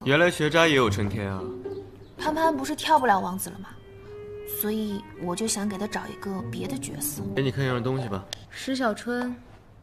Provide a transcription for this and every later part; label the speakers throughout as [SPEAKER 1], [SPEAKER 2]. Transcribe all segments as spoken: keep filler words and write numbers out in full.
[SPEAKER 1] 原来学渣也有春天啊！
[SPEAKER 2] 潘潘不是跳不了王子了吗？所以我就想给他找一个别的角色。
[SPEAKER 1] 给你看样东西吧。
[SPEAKER 3] 石小春，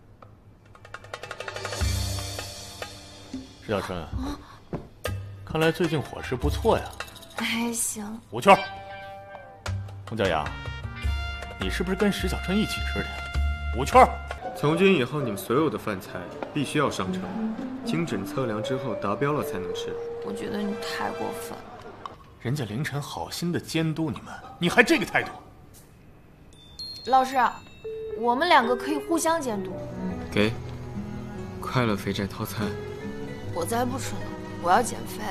[SPEAKER 4] 石小春，啊、看来最近伙食不错呀。
[SPEAKER 2] 还行。
[SPEAKER 4] 吴圈，洪家阳，你是不是跟石小春一起吃的呀？吴圈，
[SPEAKER 1] 从今以后你们所有的饭菜必须要上称，精准测量之后达标了才能吃。
[SPEAKER 2] 我觉得你太过分。
[SPEAKER 4] 人家凌晨好心的监督你们，你还这个态度？
[SPEAKER 2] 老师，我们两个可以互相监督。
[SPEAKER 1] 给，快乐肥宅套餐。
[SPEAKER 2] 我才不吃呢，我要减肥。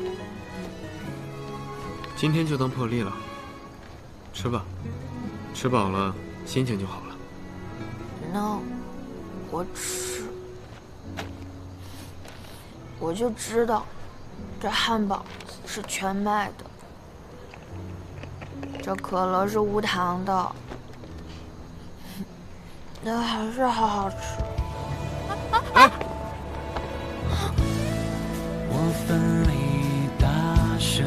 [SPEAKER 1] 今天就当破例了，吃吧，吃饱了心情就好了。
[SPEAKER 2] No， 我吃，我就知道，这汉堡是全麦的，这可乐是无糖的，但还是好好吃。
[SPEAKER 1] 哎，
[SPEAKER 5] 我奋力大声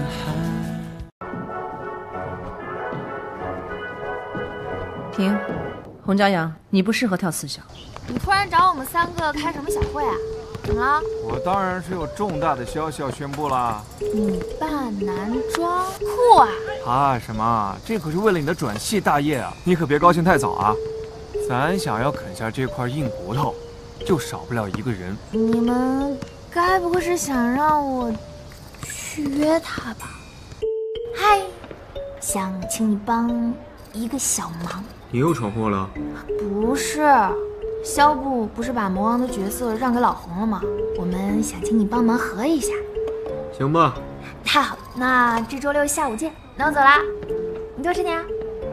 [SPEAKER 3] 喊。停，洪家阳，你不适合跳四小。
[SPEAKER 2] 你突然找我们三个开什么小会啊？怎么了？
[SPEAKER 6] 我当然是有重大的消息要宣布啦！
[SPEAKER 2] 女扮男装，酷啊！
[SPEAKER 6] 啊什么？这可是为了你的转系大业啊！你可别高兴太早啊！咱想要啃下这块硬骨头，就少不了一个人。
[SPEAKER 2] 你们该不会是想让我去约他吧？嗨，想请你帮一个小忙。
[SPEAKER 1] 你又闯祸了？
[SPEAKER 2] 不是。肖部不是把魔王的角色让给老洪了吗？我们想请你帮忙合一下。
[SPEAKER 1] 行吧。
[SPEAKER 2] 太好了，那这周六下午见。那我走啦，你多吃点啊。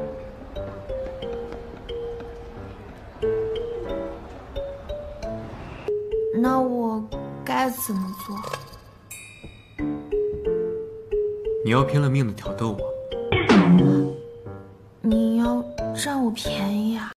[SPEAKER 2] 那我该怎么做？
[SPEAKER 1] 你要拼了命的挑逗我。
[SPEAKER 2] 你要占我便宜啊？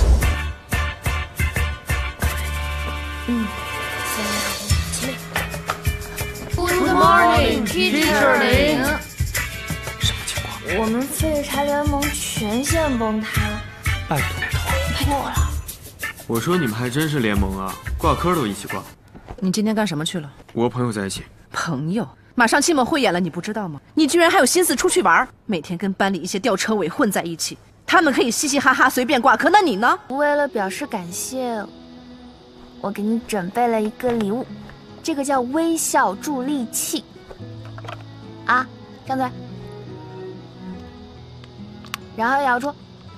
[SPEAKER 2] 嗯，起立。Good morning, Teacher 林。
[SPEAKER 1] 什么情况？
[SPEAKER 2] 我们废柴联盟全线崩塌，
[SPEAKER 1] 拜托
[SPEAKER 2] 拜托我了。
[SPEAKER 1] 我说你们还真是联盟啊，挂科都一起挂。
[SPEAKER 3] 你今天干什么去了？
[SPEAKER 1] 我朋友在一起。
[SPEAKER 3] 朋友？马上期末汇演了，你不知道吗？你居然还有心思出去玩，每天跟班里一些吊车尾混在一起，他们可以嘻嘻哈哈随便挂科，那你呢？
[SPEAKER 2] 为了表示感谢，我给你准备了一个礼物，这个叫微笑助力器。啊，张嘴，然后咬住。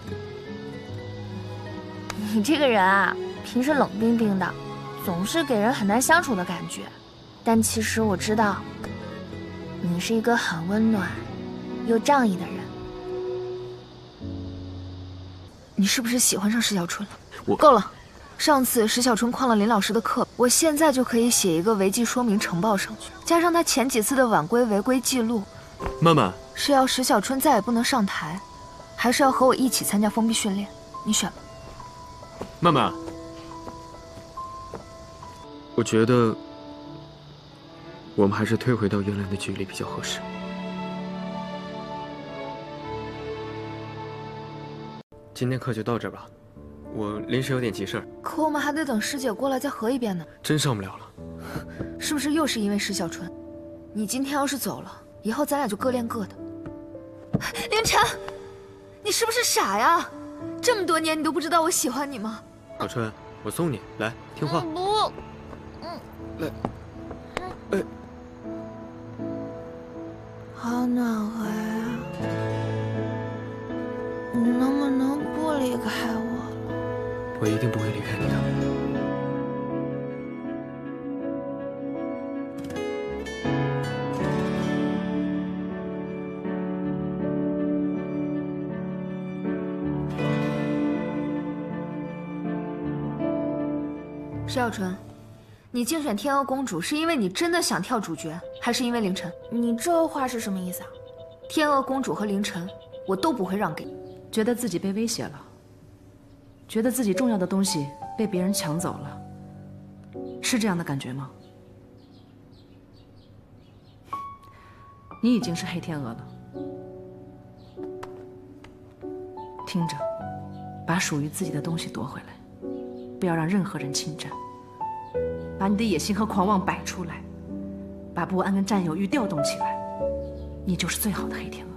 [SPEAKER 2] 你这个人啊，平时冷冰冰的，总是给人很难相处的感觉。但其实我知道，你是一个很温暖又仗义的人。
[SPEAKER 7] 你是不是喜欢上石小春了？
[SPEAKER 1] 我
[SPEAKER 7] 够了。上次石小春旷了林老师的课，我现在就可以写一个违纪说明呈报上去，加上他前几次的晚归违规记录。
[SPEAKER 1] 曼曼，
[SPEAKER 7] 是要石小春再也不能上台，还是要和我一起参加封闭训练？你选吧。
[SPEAKER 1] 曼曼，我觉得我们还是退回到原来的距离比较合适。今天课就到这儿吧，我临时有点急事儿。
[SPEAKER 7] 可我们还得等师姐过来再合一遍呢。
[SPEAKER 1] 真上不了了。
[SPEAKER 7] 是不是又是因为石小春？你今天要是走了，以后咱俩就各练各的。凌晨，你是不是傻呀？这么多年你都不知道我喜欢你吗？
[SPEAKER 1] 小春，我送你，来，听话。
[SPEAKER 2] 不，
[SPEAKER 1] 嗯，来，哎，
[SPEAKER 2] 好暖和呀！你能不能不离开我？
[SPEAKER 1] 我一定不会离开你的。
[SPEAKER 7] 石小春，你竞选天鹅公主是因为你真的想跳主角，还是因为凌晨？
[SPEAKER 2] 你这话是什么意思啊？
[SPEAKER 7] 天鹅公主和凌晨，我都不会让给你。
[SPEAKER 3] 觉得自己被威胁了，觉得自己重要的东西被别人抢走了，是这样的感觉吗？ 你已经是黑天鹅了。听着，把属于自己的东西夺回来，不要让任何人侵占。把你的野心和狂妄摆出来，把不安跟占有欲调动起来，你就是最好的黑天鹅。